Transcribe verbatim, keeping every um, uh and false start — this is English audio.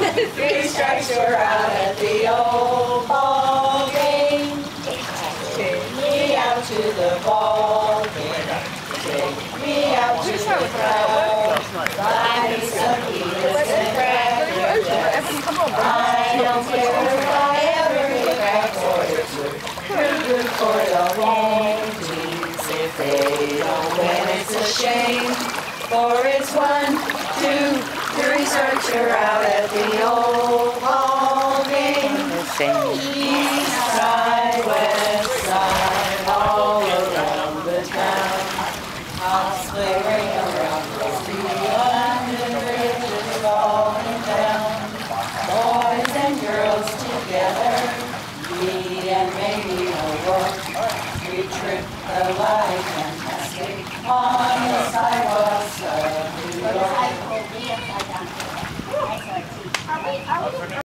Three strikes you're out at the old ball game. Take me out to the ball game. Take me out to the crowd. Buy me some peanuts and crackers. I don't care if I ever get back for it. You're good for the home teams. If they don't win, it's a shame. For it's one, two, three strikes you're out at the old ball game. East side, west side, all around the town. Hospling around the London Bridge is falling down. Boys and girls together, me and maybe a work. We trip the light fantastic on the sidewalks of New York.